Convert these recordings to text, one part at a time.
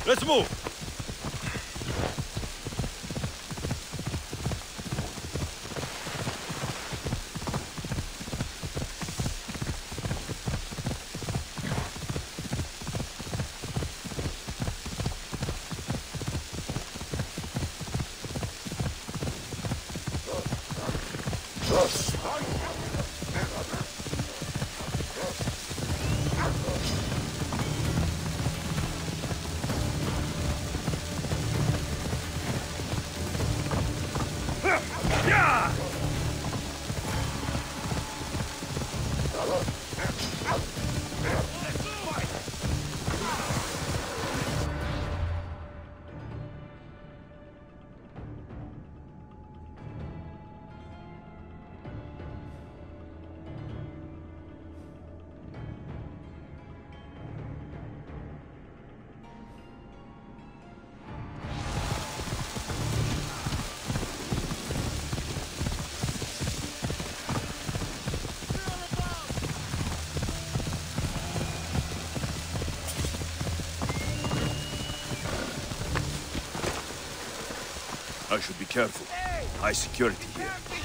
Let's move! I should be careful. High security here.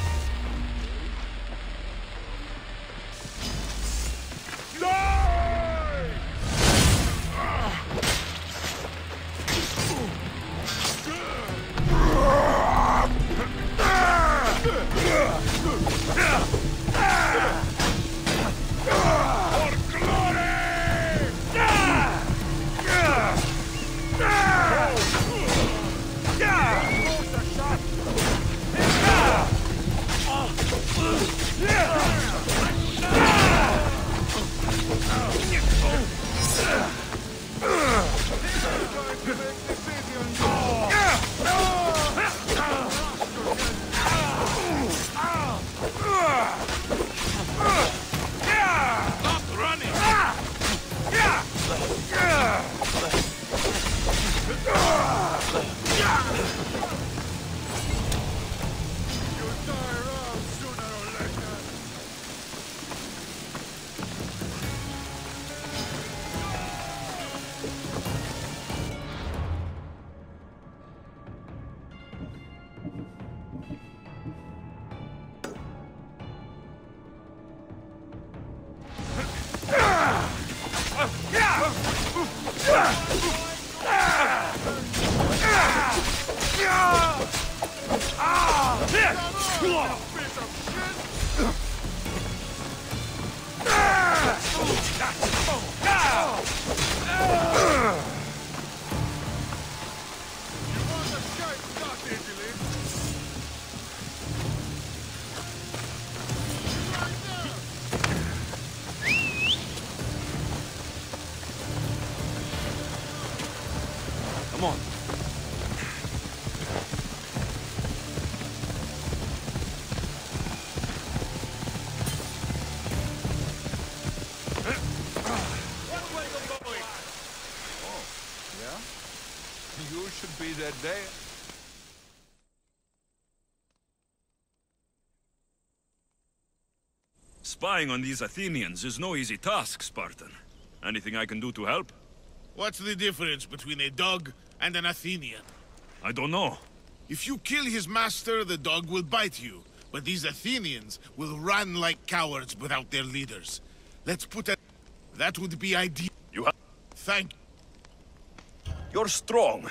Come on. You should be there there. Spying on these Athenians is no easy task, Spartan. Anything I can do to help? What's the difference between a dog and an Athenian? I don't know. If you kill his master, the dog will bite you. But these Athenians will run like cowards without their leaders. Let's put a... That would be ideal. You have... Thank you. You're strong.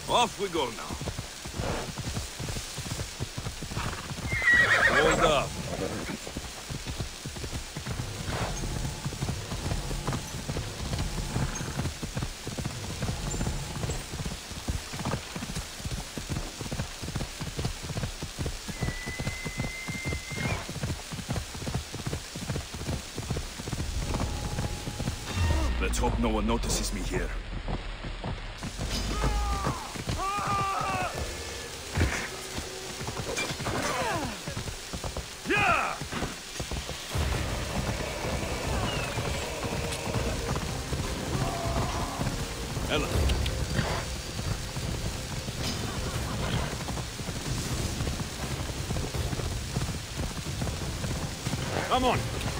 Off we go now. Hold up. Let's hope no one notices me here. Ella. Come on.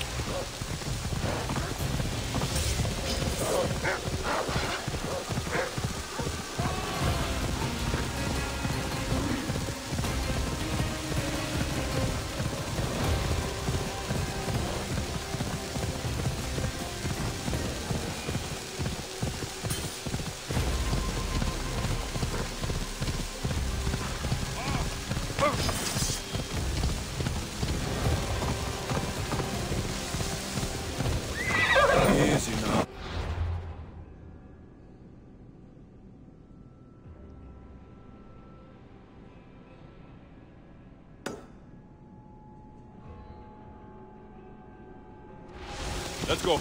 Easy now. Let's go.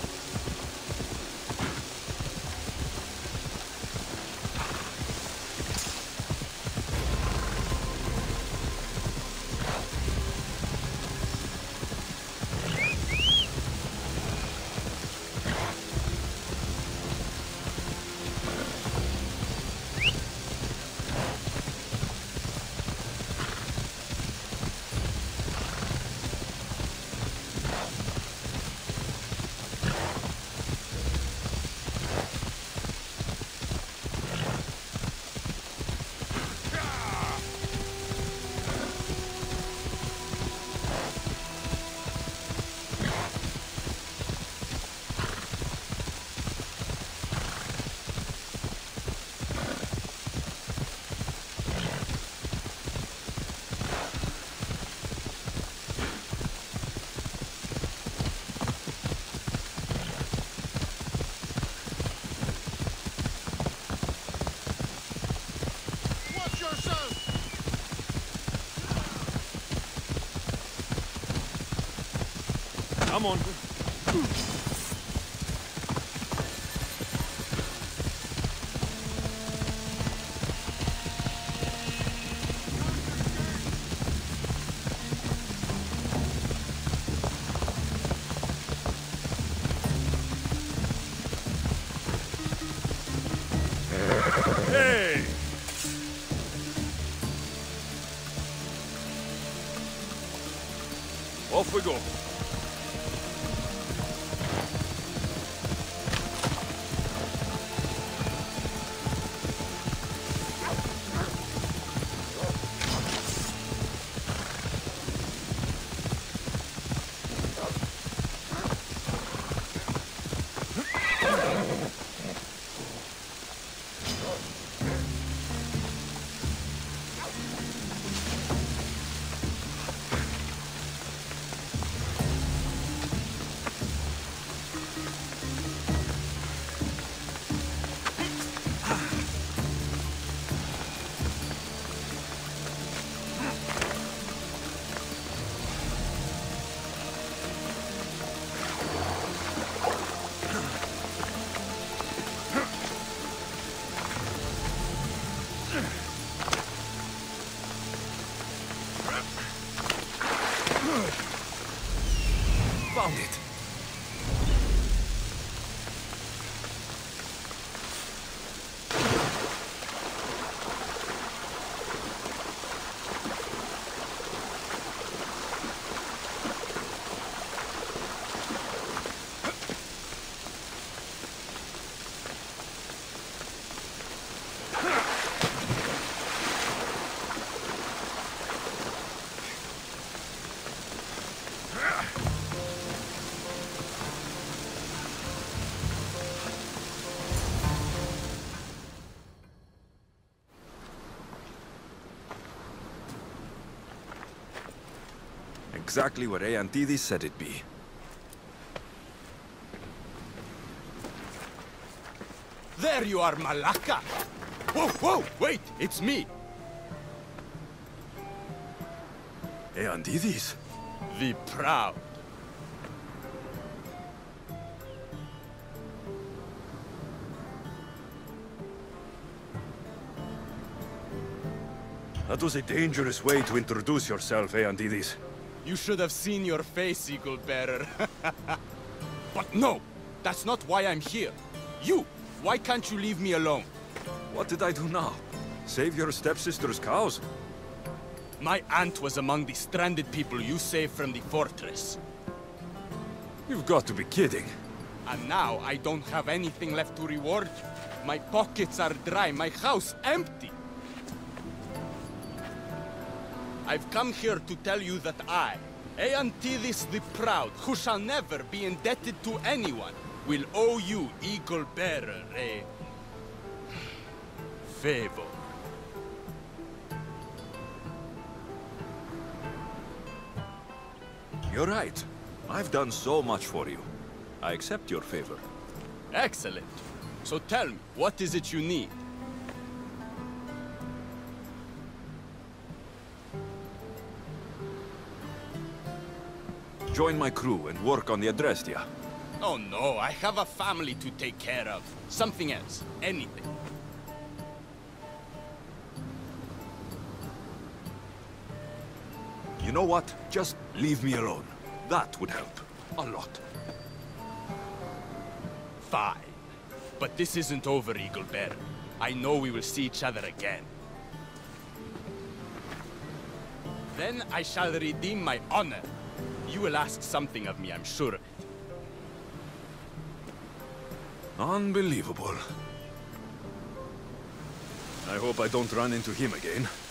Come on. Hey! Off we go. Found it. exactly where Eanthides said it'd be. There you are, Malaka! Whoa, whoa, wait, it's me! Eanthides? The Proud. That was a dangerous way to introduce yourself, Eanthides. You should have seen your face, Eagle Bearer. But no, that's not why I'm here. You, why can't you leave me alone? What did I do now? Save your stepsister's cows? My aunt was among the stranded people you saved from the fortress. You've got to be kidding. And now I don't have anything left to reward you. My pockets are dry, my house empty. I've come here to tell you that I, Eanthides the Proud, who shall never be indebted to anyone, will owe you, Eagle Bearer, a favor. You're right. I've done so much for you. I accept your favor. Excellent. So tell me, what is it you need? Join my crew and work on the Adrestia. Oh no, I have a family to take care of. Something else. Anything. You know what? Just leave me alone. That would help. A lot. Fine. But this isn't over, Eagle Bearer. I know we will see each other again. Then I shall redeem my honor. You will ask something of me, I'm sure of it. Unbelievable. I hope I don't run into him again.